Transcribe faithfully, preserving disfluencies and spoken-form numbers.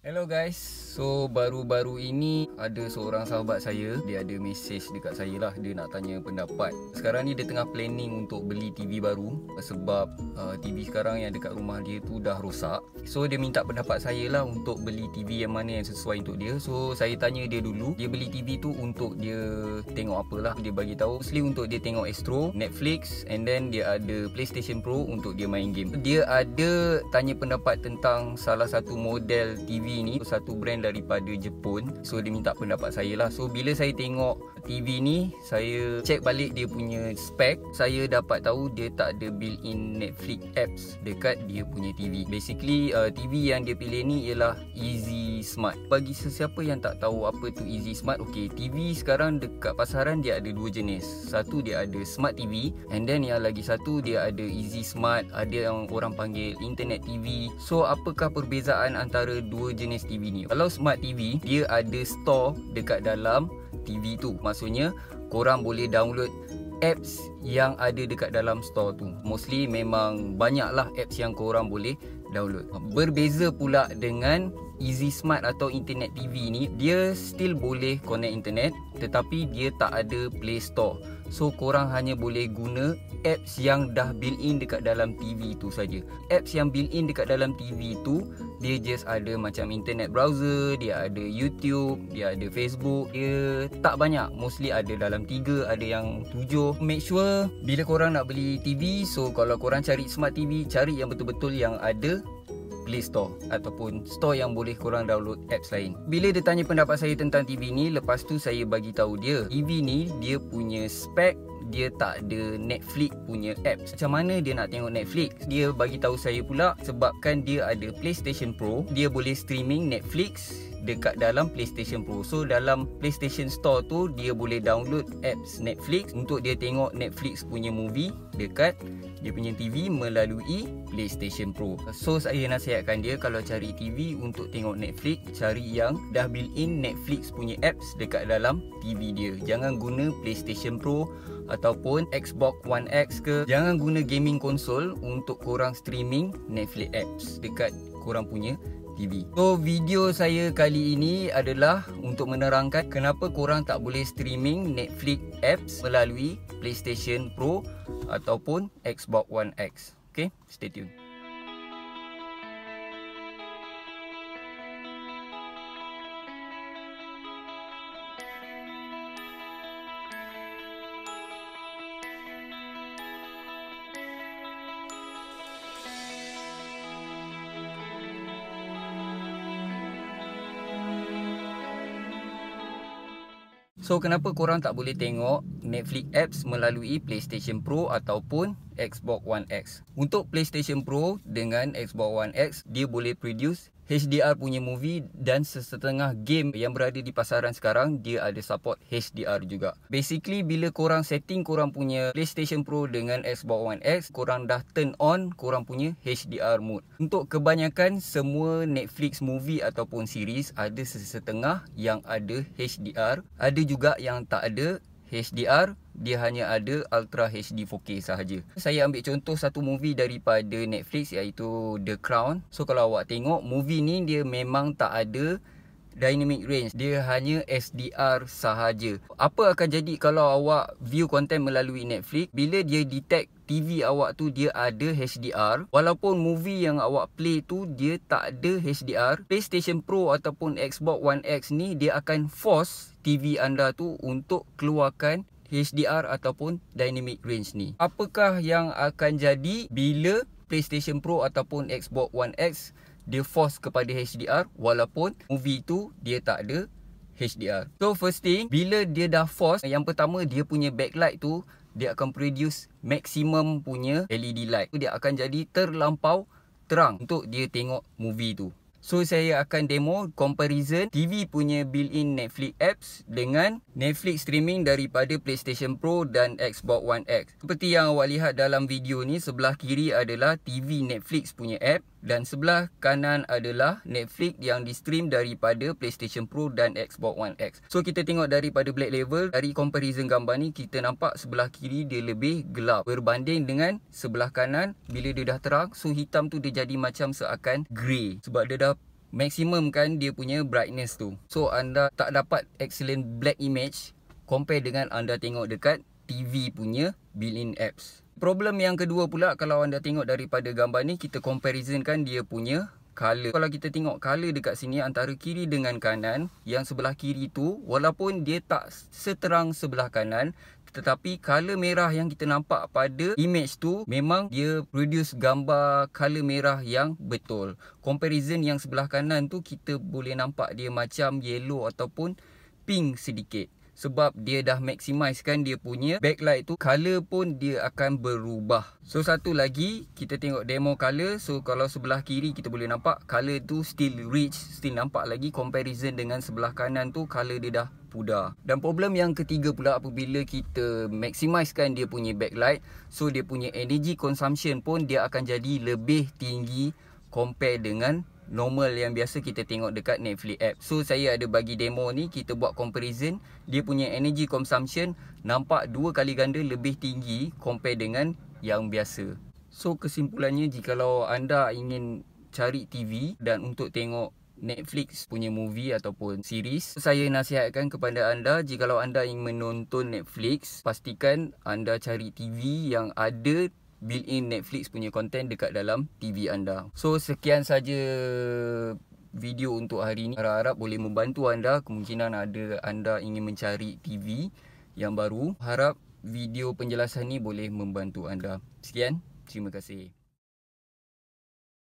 Hello guys, so baru-baru ini ada seorang sahabat saya. Dia ada message dekat saya lah, dia nak tanya pendapat. Sekarang ni dia tengah planning untuk beli T V baru. Sebab uh, T V sekarang yang dekat rumah dia tu dah rosak. So dia minta pendapat saya lah untuk beli T V yang mana yang sesuai untuk dia. So saya tanya dia dulu, dia beli T V tu untuk dia tengok apa lah. Dia bagi tahu mostly untuk dia tengok Astro, Netflix, and then dia ada PlayStation Pro untuk dia main game. Dia ada tanya pendapat tentang salah satu model T V ni, satu brand daripada Jepun. So dia minta pendapat saya lah. So bila saya tengok T V ni, saya check balik dia punya spek. Saya dapat tahu dia tak ada built-in Netflix apps dekat dia punya T V. Basically uh, T V yang dia pilih ni ialah Easy Smart. Bagi sesiapa yang tak tahu apa tu Easy Smart, okay, T V sekarang dekat pasaran dia ada dua jenis. Satu dia ada Smart T V, and then yang lagi satu dia ada Easy Smart. Ada yang orang panggil Internet T V. So apakah perbezaan antara dua jenis T V ni? Kalau Smart T V, dia ada store dekat dalam T V tu. Maksudnya korang boleh download apps yang ada dekat dalam store tu. Mostly memang banyaklah apps yang korang boleh download. Berbeza pula dengan Easy Smart atau Internet T V ni, dia still boleh connect internet, tetapi dia tak ada Play Store. So korang hanya boleh guna apps yang dah built-in dekat dalam T V tu saja. Apps yang built-in dekat dalam T V tu, dia just ada macam internet browser, dia ada YouTube, dia ada Facebook. Dia tak banyak, mostly ada dalam tiga, ada yang tujuh. Make sure bila korang nak beli T V, so kalau korang cari Smart T V, cari yang betul-betul yang ada Play Store ataupun store yang boleh korang download apps lain. Bila dia tanya pendapat saya tentang T V ni, lepas tu saya bagi tahu dia, T V ni dia punya spek, dia tak ada Netflix punya apps. Macam mana dia nak tengok Netflix? Dia bagi tahu saya pula sebabkan dia ada PlayStation Pro, dia boleh streaming Netflix dekat dalam PlayStation Pro. So dalam PlayStation Store tu dia boleh download apps Netflix untuk dia tengok Netflix punya movie dekat dia punya T V melalui PlayStation Pro. So saya nasihatkan dia kalau cari T V untuk tengok Netflix, cari yang dah built-in Netflix punya apps dekat dalam T V dia. Jangan guna PlayStation Pro ataupun Xbox One X ke. Jangan guna gaming console untuk korang streaming Netflix apps dekat korang punya T V. So video saya kali ini adalah untuk menerangkan kenapa korang tak boleh streaming Netflix apps melalui PlayStation Pro ataupun Xbox One X. Okay, stay tune. So kenapa korang tak boleh tengok Netflix apps melalui PlayStation Pro ataupun Xbox One X? Untuk PlayStation Pro dengan Xbox One X, dia boleh produce H D R punya movie, dan sesetengah game yang berada di pasaran sekarang dia ada support H D R juga. Basically bila korang setting korang punya PlayStation Pro dengan Xbox One X, korang dah turn on korang punya H D R mode. Untuk kebanyakan semua Netflix movie ataupun series ada sesetengah yang ada H D R, ada juga yang tak ada H D R, dia hanya ada Ultra H D four K sahaja. Saya ambil contoh satu movie daripada Netflix iaitu The Crown. So kalau awak tengok movie ni, dia memang tak ada dynamic range, dia hanya H D R sahaja. Apa akan jadi kalau awak view content melalui Netflix? Bila dia detect T V awak tu dia ada H D R, walaupun movie yang awak play tu dia tak ada H D R, PlayStation Pro ataupun Xbox One X ni dia akan force T V anda tu untuk keluarkan H D R ataupun dynamic range ni. Apakah yang akan jadi bila PlayStation Pro ataupun Xbox One X dia force kepada H D R walaupun movie tu dia tak ada H D R? So first thing, bila dia dah force, yang pertama dia punya backlight tu dia akan produce maximum punya L E D light. Dia akan jadi terlampau terang untuk dia tengok movie tu. So saya akan demo comparison T V punya built-in Netflix apps dengan Netflix streaming daripada PlayStation Pro dan Xbox One X. Seperti yang awak lihat dalam video ni, sebelah kiri adalah T V Netflix punya app dan sebelah kanan adalah Netflix yang di-stream daripada PlayStation Pro dan Xbox One X. So kita tengok daripada black level, dari comparison gambar ni kita nampak sebelah kiri dia lebih gelap berbanding dengan sebelah kanan. Bila dia dah terang, so hitam tu dia jadi macam seakan grey sebab dia dah maksimumkan dia punya brightness tu. So anda tak dapat excellent black image compare dengan anda tengok dekat T V punya built-in apps. Problem yang kedua pula, kalau anda tengok daripada gambar ni, kita comparisonkan dia punya color. Kalau kita tengok color dekat sini antara kiri dengan kanan, yang sebelah kiri tu walaupun dia tak seterang sebelah kanan, tetapi color merah yang kita nampak pada image tu memang dia produce gambar color merah yang betul. Comparison yang sebelah kanan tu kita boleh nampak dia macam yellow ataupun pink sedikit, sebab dia dah maximizekan dia punya backlight tu, color pun dia akan berubah. So satu lagi, kita tengok demo color. So kalau sebelah kiri kita boleh nampak color tu still rich, still nampak lagi. Comparison dengan sebelah kanan tu color dia dah pudar. Dan problem yang ketiga pula, apabila kita maximizekan dia punya backlight, so dia punya energy consumption pun dia akan jadi lebih tinggi compare dengan normal yang biasa kita tengok dekat Netflix app. So saya ada bagi demo ni, kita buat comparison, dia punya energy consumption nampak dua kali ganda lebih tinggi compare dengan yang biasa. So kesimpulannya, jikalau anda ingin cari T V dan untuk tengok Netflix punya movie ataupun series, saya nasihatkan kepada anda, jikalau anda ingin menonton Netflix, pastikan anda cari T V yang ada built-in Netflix punya konten dekat dalam T V anda. So sekian saja video untuk hari ini. Harap-harap boleh membantu anda. Kemungkinan ada anda ingin mencari T V yang baru. Harap video penjelasan ni boleh membantu anda. Sekian, terima kasih.